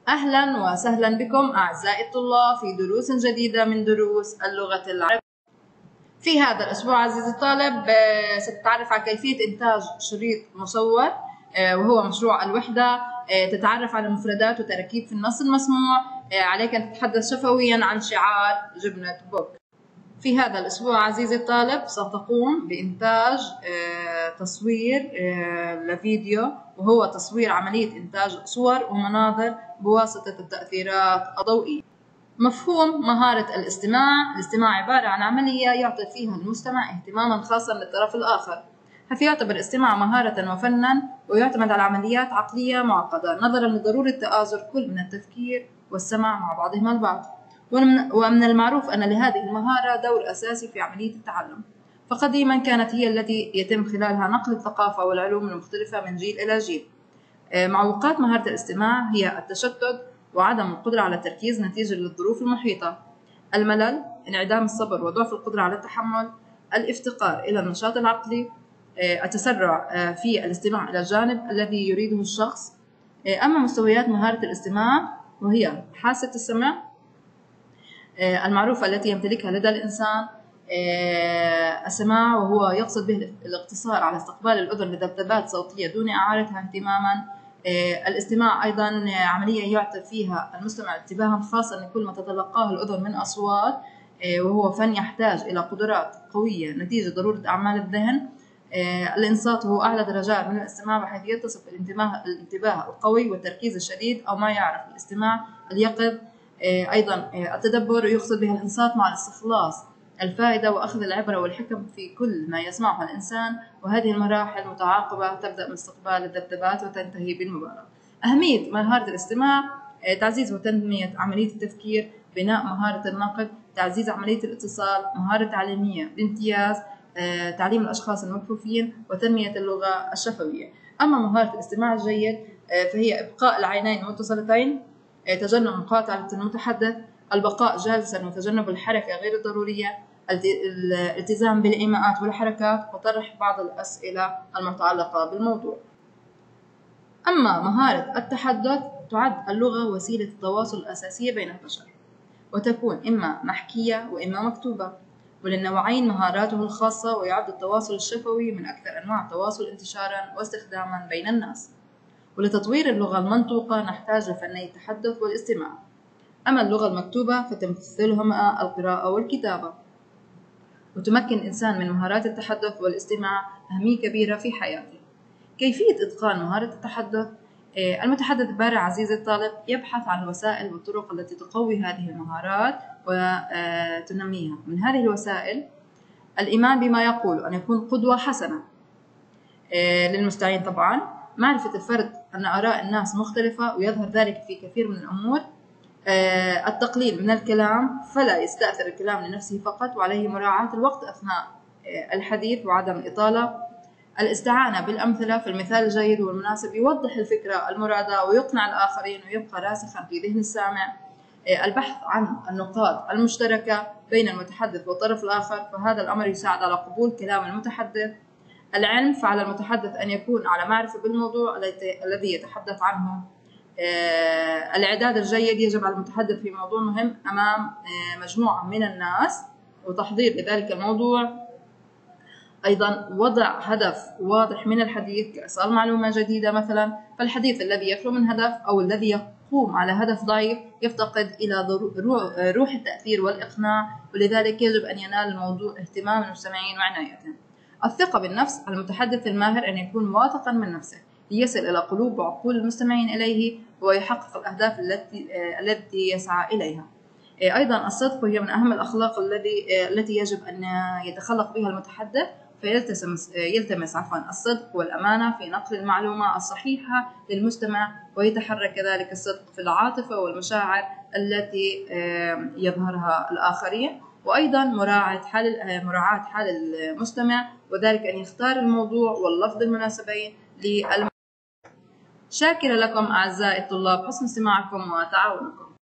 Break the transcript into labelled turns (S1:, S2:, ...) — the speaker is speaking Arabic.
S1: أهلا وسهلا بكم أعزائي الطلاب في دروس جديدة من دروس اللغة العربية. في هذا الأسبوع عزيزي الطالب ستتعرف على كيفية إنتاج شريط مصور وهو مشروع الوحدة. تتعرف على مفردات وتركيب في النص المسموع. عليك أن تتحدث شفويا عن شعار جبنة بوك. في هذا الأسبوع عزيزي الطالب ستقوم بإنتاج تصوير لفيديو، وهو تصوير عملية إنتاج صور ومناظر بواسطة التأثيرات الضوئية. مفهوم مهارة الاستماع. الاستماع عبارة عن عملية يعطي فيها المستمع اهتماما خاصا للطرف الآخر، حيث يعتبر الاستماع مهارة وفنا ويعتمد على عمليات عقلية معقدة نظرا لضرورة تآزر كل من التفكير والسمع مع بعضهما البعض. ومن المعروف أن لهذه المهارة دور أساسي في عملية التعلم، فقديما كانت هي التي يتم خلالها نقل الثقافة والعلوم المختلفة من جيل إلى جيل. معوقات مهارة الاستماع هي التشتت وعدم القدرة على التركيز نتيجة للظروف المحيطة، الملل، انعدام الصبر وضعف القدرة على التحمل، الافتقار إلى النشاط العقلي، التسرع في الاستماع إلى الجانب الذي يريده الشخص. أما مستويات مهارة الاستماع وهي حاسة السمع المعروفة التي يمتلكها لدى الإنسان. السماع وهو يقصد به الاقتصار على استقبال الأذن لذبذبات صوتية دون إعارتها اهتماما. الاستماع أيضا عملية يعطي فيها المستمع انتباها خاصا لكل ما تتلقاه الأذن من أصوات، وهو فن يحتاج إلى قدرات قوية نتيجة ضرورة أعمال الذهن. الإنصات هو أعلى درجات من الاستماع، بحيث يتصف الانتباه القوي والتركيز الشديد، أو ما يعرف الاستماع اليقظ. أيضا التدبر يقصد به الإنصات مع الاستخلاص الفائدة وأخذ العبرة والحكم في كل ما يسمعه الإنسان، وهذه المراحل متعاقبة تبدأ من استقبال الذبذبات وتنتهي بالمباراة. أهمية مهارة الاستماع: تعزيز وتنمية عملية التفكير، بناء مهارة النقد، تعزيز عملية الاتصال، مهارة تعليمية بامتياز، تعليم الأشخاص المكفوفين، وتنمية اللغة الشفوية. أما مهارة الاستماع الجيد فهي إبقاء العينين متصلتين، تجنب مقاطعة المتحدث، البقاء جالسا وتجنب الحركة غير الضرورية، الالتزام بالإيماءات والحركات، وطرح بعض الأسئلة المتعلقة بالموضوع. أما مهارة التحدث تعد اللغة وسيلة التواصل الأساسية بين البشر، وتكون إما محكية وإما مكتوبة، وللنوعين مهاراته الخاصة، ويعد التواصل الشفوي من أكثر أنواع التواصل انتشارا واستخداما بين الناس. ولتطوير اللغة المنطوقة نحتاج لفني التحدث والاستماع. أما اللغة المكتوبة فتمثلهما القراءة والكتابة، وتمكن الإنسان من مهارات التحدث والاستماع أهمية كبيرة في حياته. كيفية إتقان مهارة التحدث: المتحدث البارع عزيزي الطالب يبحث عن الوسائل والطرق التي تقوي هذه المهارات وتنميها. من هذه الوسائل: الإيمان بما يقول، أن يكون قدوة حسنة للمستمعين طبعا، معرفة الفرد أن آراء الناس مختلفة ويظهر ذلك في كثير من الأمور، التقليل من الكلام، فلا يستأثر الكلام لنفسه فقط، وعليه مراعاة الوقت أثناء الحديث وعدم الإطالة، الاستعانة بالأمثلة، في المثال الجيد والمناسب يوضح الفكرة المرادة ويقنع الآخرين ويبقى راسخا في ذهن السامع، البحث عن النقاط المشتركة بين المتحدث والطرف الآخر، فهذا الأمر يساعد على قبول كلام المتحدث، العلم، فعلى المتحدث أن يكون على معرفة بالموضوع الذي يتحدث عنه، الإعداد الجيد، يجب على المتحدث في موضوع مهم أمام مجموعة من الناس وتحضير لذلك الموضوع، أيضا وضع هدف واضح من الحديث كإيصال معلومة جديدة مثلا، فالحديث الذي يخلو من هدف أو الذي يقوم على هدف ضعيف يفتقد إلى روح التأثير والإقناع، ولذلك يجب أن ينال الموضوع اهتمام المستمعين وعنايتهم. الثقة بالنفس: المتحدث الماهر أن يكون واثقا من نفسه ليصل إلى قلوب وعقول المستمعين إليه ويحقق الأهداف التي يسعى إليها. أيضا الصدق هي من أهم الأخلاق التي يجب أن يتخلق بها المتحدث، فيلتمس الصدق والأمانة في نقل المعلومة الصحيحة للمستمع، ويتحرك كذلك الصدق في العاطفة والمشاعر التي يظهرها الآخرين، وأيضا مراعاة حال المستمع، وذلك أن يختار الموضوع واللفظ المناسبين شاكرة لكم أعزائي الطلاب حسن استماعكم وتعاونكم.